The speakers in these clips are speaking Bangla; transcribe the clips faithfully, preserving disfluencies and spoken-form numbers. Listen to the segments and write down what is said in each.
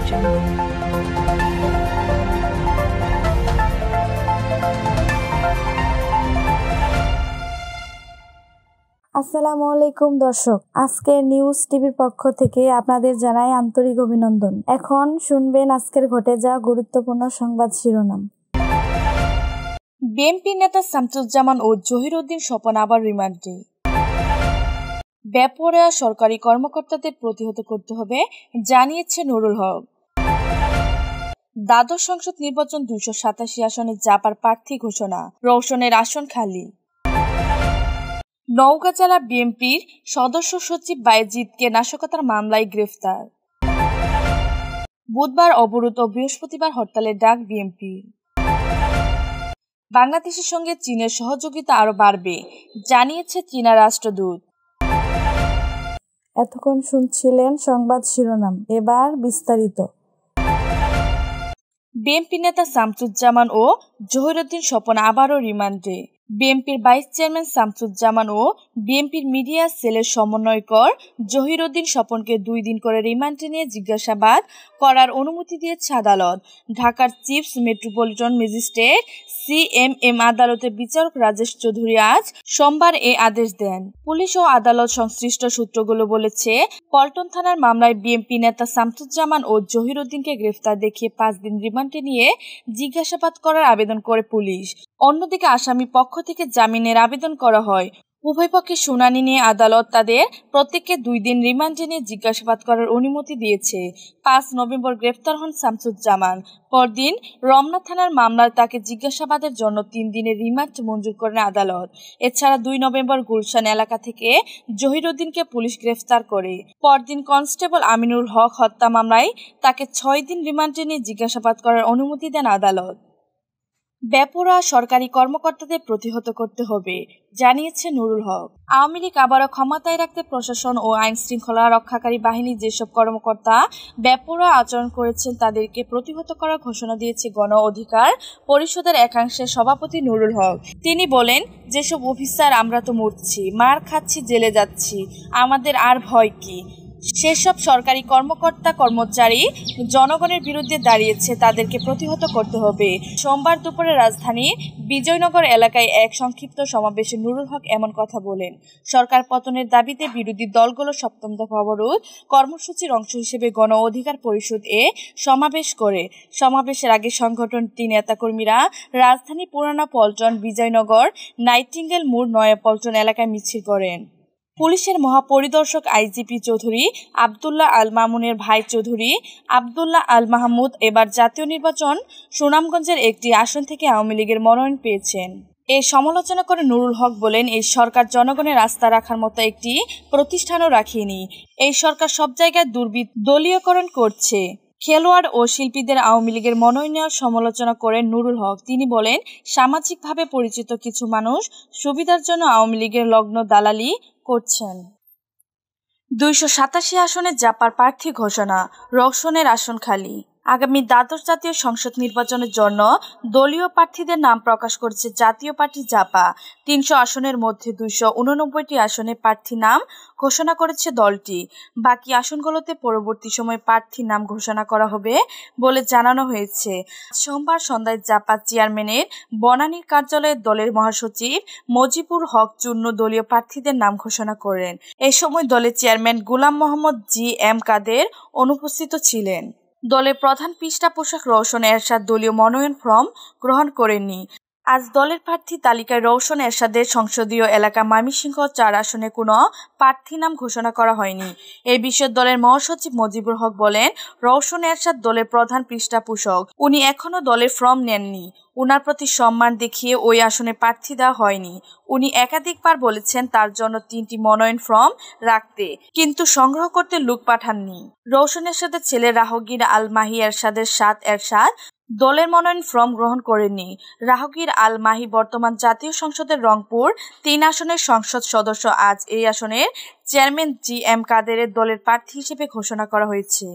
জানান। আসসালামু আলাইকুম দর্শক, আজকে নিউজ টিভির পক্ষ থেকে আপনাদের জানাই আন্তরিক অভিনন্দন। এখন শুনবেন আজকের ঘটে যাওয়া গুরুত্বপূর্ণ সংবাদ শিরোনাম। বিএনপি নেতা শামসুজ্জামান ও জহিরুদ্দিন স্বপন আবার রিমান্ডে। বেপরোয়া সরকারি কর্মকর্তাদের প্রতিহত করতে হবে, জানিয়েছে নুরুল হক। দ্বাদশ সংসদ নির্বাচন দুইশো সাতাশি আসনে জাপার প্রার্থী ঘোষণা, রওশনের আসন খালি। নওগাঁ জেলা বিএনপির সদস্য সচিব বায়েজিদকে নাশকতার মামলায় গ্রেফতার। বুধবার অবরোধ ও বৃহস্পতিবার হরতালের ডাক বিএনপির। বাংলাদেশের সঙ্গে চীনের সহযোগিতা আরও বাড়বে, জানিয়েছে চীনা রাষ্ট্রদূত। এতক্ষণ শুনছিলেন সংবাদ শিরোনাম, এবার বিস্তারিত। বিএনপি নেতা শামসুজ্জামান ও জহিরুদ্দিন স্বপন আবারও রিমান্ডে। বিএনপির ভাইস চেয়ারম্যান শামসুজ্জামান ও বিএনপির মিডিয়া সেলের সমন্বয়কর জহিরুদ্দিন স্বপনকে দুই দিন করে রিমান্ডে নিয়ে জিজ্ঞাসাবাদ করার অনুমতি দিয়েছে আদালত। ঢাকার চিফ মেট্রোপলিটন ম্যাজিস্ট্রেট সিএমএম আদালতের বিচারক রাজেশ চৌধুরী আজ সোমবার এ আদেশ দেন। পুলিশ ও আদালত সংশ্লিষ্ট সূত্রগুলো বলেছে, পল্টন থানার মামলায় বিএনপি নেতা শামসুজ্জামান ও জহিরুদ্দিনকে গ্রেফতার দেখিয়ে পাঁচ দিন রিমান্ডে নিয়ে জিজ্ঞাসাবাদ করার আবেদন করে পুলিশ। অন্যদিকে আসামি পক্ষ থেকে জামিনের আবেদন করা হয়। উভয় পক্ষের শুনানি নিয়ে আদালত তাদের প্রত্যেককে দুই দিন রিমান্ডে নিয়ে জিজ্ঞাসাবাদ করার অনুমতি দিয়েছে। পাঁচ নভেম্বর গ্রেফতার হন শামসুজ্জামান। পরদিন রমনা থানার মামলায় তাকে জিজ্ঞাসাবাদের জন্য তিন দিনের রিমান্ড মঞ্জুর করেন আদালত। এছাড়া দুই নভেম্বর গুলশান এলাকা থেকে জহিরুদ্দিনকে পুলিশ গ্রেফতার করে। পরদিন কনস্টেবল আমিনুল হক হত্যা মামলায় তাকে ছয় দিন রিমান্ডে নিয়ে জিজ্ঞাসাবাদ করার অনুমতি দেন আদালত। বেপরোয়া সরকারি কর্মকর্তাদের প্রতিহত করতে হবে, জানিয়েছে নুরুল হক। আওয়ামী লীগ আবারও ক্ষমতায় রাখতে প্রশাসন ও আইন শৃঙ্খলা রক্ষাকারী বাহিনীর যেসব কর্মকর্তা বেপরোয়া আচরণ করেছেন তাদেরকে প্রতিহত করার ঘোষণা দিয়েছে গণ অধিকার পরিষদের একাংশের সভাপতি নুরুল হক। তিনি বলেন, যেসব অফিসার আমরা তো মরছি, মার খাচ্ছি, জেলে যাচ্ছি, আমাদের আর ভয় কি? সেসব সরকারি কর্মকর্তা কর্মচারী জনগণের বিরুদ্ধে দাঁড়িয়েছে, তাদেরকে প্রতিহত করতে হবে। সোমবার দুপুরে রাজধানীর বিজয়নগর এলাকায় এক সংক্ষিপ্ত সমাবেশে নুরুল হক এমন কথা বলেন। সরকার পতনের দাবিতে বিরোধী দলগুলো সপ্তম দফা অবরোধ কর্মসূচির অংশ হিসেবে গণ অধিকার পরিষদ এ সমাবেশ করে। সমাবেশের আগে সংগঠনটি নেতাকর্মীরা রাজধানী পুরানা পল্টন, বিজয়নগর, নাইটিঙ্গেল মোড়, নয়াপল্টন এলাকায় মিছিল করেন। পুলিশের মহাপরিদর্শক আইজিপি চৌধুরী আবদুল্লাহ আল মামুনের ভাই চৌধুরী আবদুল্লাহ আল মাহমুদ এবার জাতীয় নির্বাচন সুনামগঞ্জের একটি আসন থেকে আওয়ামী লীগের মনোনয়ন পেয়েছেন। এই সমালোচনা করে নুরুল হক বলেন, এই সরকার জনগণের আস্থা রাখার মতো একটি প্রতিষ্ঠানও রাখেনি। এই সরকার সব জায়গায় দুর্বৃত্ত দলীয়করণ করছে। খেলোয়াড় ও শিল্পীদের আওয়ামী লীগের মনোনয়নের সমালোচনা করেন নুরুল হক। তিনি বলেন, সামাজিকভাবে পরিচিত কিছু মানুষ সুবিধার জন্য আওয়ামী লীগের লগ্ন দালালি করছেন। দুইশো সাতাশি আসনে জাপার প্রার্থী ঘোষণা, রওশনের আসন খালি। আগামী দ্বাদশ জাতীয় সংসদ নির্বাচনের জন্য দলীয় প্রার্থীদের নাম প্রকাশ করেছে জাতীয় পার্টি জাপা। তিনশো আসনের মধ্যে দুইশো উননব্বইটি আসনে প্রার্থী নাম ঘোষণা করেছে দলটি। বাকি আসনগুলোতে পরবর্তী সময়ে প্রার্থীর নাম ঘোষণা করা হবে বলে জানানো হয়েছে। সোমবার সন্ধ্যায় জাপা চেয়ারম্যানের বনানীর কার্যালয়ে দলের মহাসচিব মজিবুর হক চূর্ণ দলীয় প্রার্থীদের নাম ঘোষণা করেন। এ সময় দলের chairman Golam Mohammad G M Quader অনুপস্থিত ছিলেন। দলের প্রধান পৃষ্ঠপোষক রওশন এরশাদ দলীয় মনোনয়ন ফর্ম গ্রহণ করেননি। আজ দলের প্রার্থী তালিকায় রওশন এরশাদের সংসদীয় এলাকা ময়মনসিংহ চার আসনে কোনো প্রার্থী নাম ঘোষণা করা হয়নি। এই বিষয়ে দলের মহাসচিব মজিবুর হক বলেন, রওশন এরশাদ দলের প্রধান পৃষ্ঠপোষক, উনি এখনো দলের ফর্ম নেননি। উনার প্রতি সম্মান দেখিয়ে ওই আসনে প্রার্থী দেওয়া হয়নি। উনি একাধিকবার বলেছেন তার জন্য তিনটি মনোনয়ন ফর্ম রাখতে, কিন্তু সংগ্রহ করতে লোক পাঠাননি। রওশন এরশাদের ছেলে রাহগীর আল মাহি এরশাদের সাত এরশাদ দলের মনোনয়ন ফর্ম গ্রহণ করেননি। রাহগীর আল মাহি বর্তমান জাতীয় সংসদের রংপুর তিন আসনের সংসদ সদস্য। আজ এই আসনের চেয়ারম্যান জি এম কাদেরের দলের প্রার্থী হিসেবে ঘোষণা করা হয়েছে।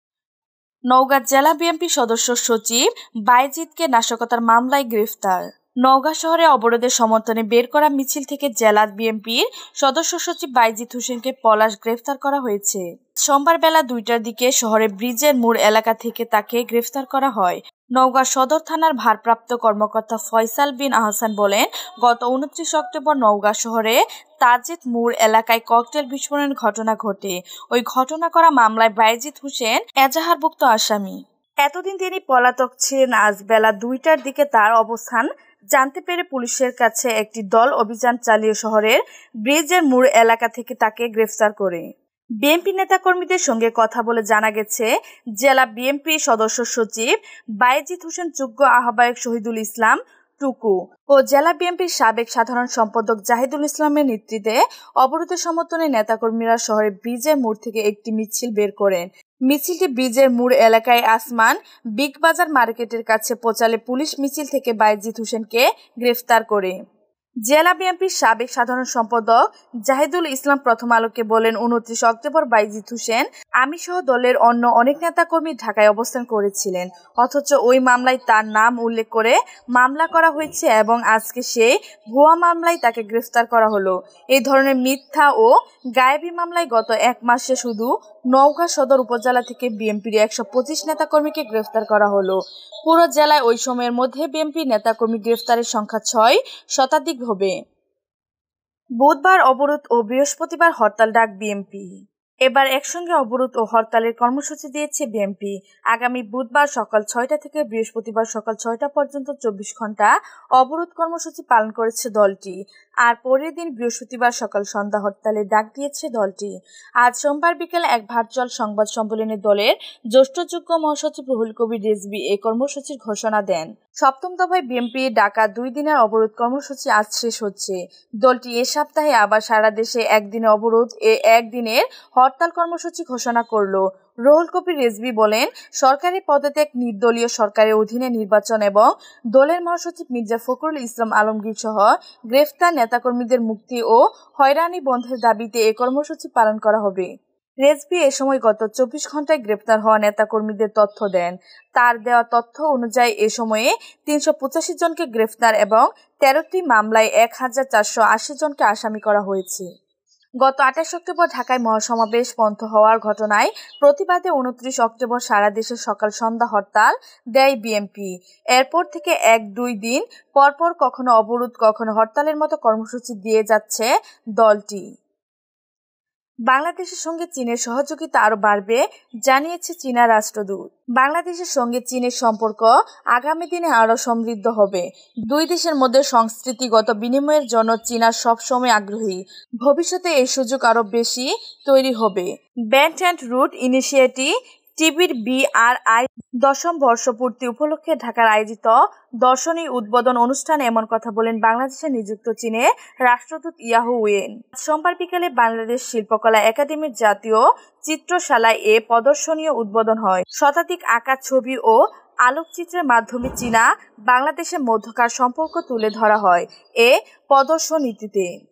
নওগাঁ জেলা বিএনপি সদস্য সচিব বায়েজিদকে নাশকতার মামলায় গ্রেফতার। নওগাঁ শহরে অবরোধের সমর্থনে বের করা মিছিল থেকে জেলা বিএনপির সদস্য সচিব বাইজিদ হোসেনকে পলাশ গ্রেফতার করা হয়েছে। সোমবার বেলা দুইটার দিকে শহরে ব্রিজের মোড় এলাকা থেকে তাকে গ্রেফতার করা হয়। নওগাঁ সদর থানার ভারপ্রাপ্ত কর্মকর্তা ফয়সাল বিন আহসান বলেন, গত উনত্রিশ অক্টোবর নওগাঁ শহরে তাজেদ মোড় এলাকায় ককটেল বিস্ফোরণের ঘটনা ঘটে। ওই ঘটনা করা মামলায় বাইজিদ হোসেন এজাহারভুক্ত আসামি। এতদিন তিনি পলাতক ছিলেন। আজ বেলা দুইটার দিকে তার অবস্থান জানতে পেরে পুলিশের কাছে একটি দল অভিযান চালিয়ে শহরের ব্রিজের মোড় এলাকা থেকে তাকে গ্রেফতার করে। বিএনপি নেতাকর্মীদের সঙ্গে কথা বলে জানা গেছে, জেলা বিএনপি সদস্য সচিব বাইজিদ হোসেন, যোগ্য আহ্বায়ক শহীদুল ইসলাম টুকু ও জেলা বিএনপির সাবেক সাধারণ সম্পাদক জাহিদুল ইসলামের নেতৃত্বে অবরোধের সমর্থনে নেতাকর্মীরা শহরের ব্রিজের মোড় থেকে একটি মিছিল বের করেন। মিছিলটি ব্রিজের মোড় এলাকায় আসমান বিগ বাজার মার্কেটের কাছে পৌঁছালে পুলিশ মিছিল থেকে বাইজিদ হোসেনকে গ্রেফতার করে। জেলা বিএনপির সাবেক সাধারণ সম্পাদক জাহিদুল ইসলাম প্রথম আলোকে বলেন, উনত্রিশ অক্টোবর বাইজিদ হোসেন আমি সহ দলের অন্য অনেক নেতাকর্মী ঢাকায় অবস্থান করেছিলেন, অথচ ওই মামলায় তার নাম উল্লেখ করে মামলা করা হয়েছে এবং আজকে সেই ভুয়া মামলায় তাকে গ্রেফতার করা হলো। এই ধরনের মিথ্যা ও গায়েবী মামলায় গত এক মাসে শুধু নওগাঁ সদর উপজেলা থেকে বিএনপির একশো পঁচিশ নেতাকর্মীকে গ্রেফতার করা হলো। পুরো জেলায় ওই সময়ের মধ্যে বিএনপি নেতাকর্মী গ্রেফতারের সংখ্যা ছয় শতাধিক হবে। বুধবার অবরোধ ও বৃহস্পতিবার হরতাল ডাক বিএনপি। এবার একসঙ্গে অবরোধ ও হরতালের কর্মসূচি দিয়েছে বিএনপি। আগামী বুধবার সকাল ছয়টা থেকে বৃহস্পতিবার সকাল ছয়টা পর্যন্ত চব্বিশ ঘন্টা অবরোধ কর্মসূচি পালন করেছে দলটি। আর পরের দিন বৃহস্পতিবার সকাল সন্ধ্যা হরতালের ডাক দিয়েছে দলটি। আজ সোমবার বিকেলে এক ভার্চুয়াল সংবাদ সম্মেলনে দলের জ্যেষ্ঠ যুগ্ম মহাসচিব রুহুল কবির রিজভী এই কর্মসূচির ঘোষণা দেন। সপ্তম দফায় বিএনপি ডাকা দুই দিনের অবরোধ কর্মসূচি আজ শেষ হচ্ছে। দলটি এ সপ্তাহে আবার সারা দেশে একদিনের অবরোধ এ একদিনের হরতাল কর্মসূচি ঘোষণা করল। রুহুল কবির রিজভী বলেন, সরকারি পদত্যাগ, নির্দলীয় সরকারের অধীনে নির্বাচন এবং দলের মহাসচিব মির্জা ফখরুল ইসলাম আলমগীর সহ গ্রেফতার নেতাকর্মীদের মুক্তি ও হয়রানি বন্ধের দাবিতে এ কর্মসূচি পালন করা হবে। রিজভী এ সময় গত চব্বিশ ঘন্টায় গ্রেপ্তার হওয়া নেতাকর্মীদের তথ্য দেন। তার দেওয়া তথ্য অনুযায়ী এ সময়ে তিনশো পঁচাশি জনকে গ্রেফতার এবং তেরোটি মামলায় এক হাজার চারশো আশি জনকে আসামি করা হয়েছে। গত আঠাশ অক্টোবর ঢাকায় মহাসমাবেশ বন্ধ হওয়ার ঘটনায় প্রতিবাদে উনত্রিশ অক্টোবর সারা দেশে সকাল সন্ধ্যা হরতাল দেয় বিএনপি। এরপর থেকে এক দুই দিন পরপর কখনো অবরোধ কখনো হরতালের মতো কর্মসূচি দিয়ে যাচ্ছে দলটি। বাংলাদেশের সঙ্গে চীনের সহযোগিতা আরও বাড়বে, জানিয়েছে চীনা রাষ্ট্রদূত। বাংলাদেশের সঙ্গে চীনের সম্পর্ক আগামী দিনে আরও সমৃদ্ধ হবে। দুই দেশের মধ্যে সংস্কৃতিগত বিনিময়ের জন্য চীনা সবসময় আগ্রহী। ভবিষ্যতে এই সুযোগ আরও বেশি তৈরি হবে। বেল্ট অ্যান্ড রুট ইনিশিয়েটিভ টিভির বিআরআই দশম বর্ষপূর্তি উপলক্ষে ঢাকার আয়োজিত দর্শনী উদ্বোধন অনুষ্ঠানে এমন কথা বলেন বাংলাদেশে নিযুক্ত চীনের রাষ্ট্রদূত ইয়াহু ওয়েন। সোমবার বিকেলে বাংলাদেশ শিল্পকলা একাডেমির জাতীয় চিত্রশালায় এ প্রদর্শনীর উদ্বোধন হয়। শতাধিক আঁকা ছবি ও আলোকচিত্রের মাধ্যমে চীনা বাংলাদেশের মধ্যকার সম্পর্ক তুলে ধরা হয় এ প্রদর্শনীতে।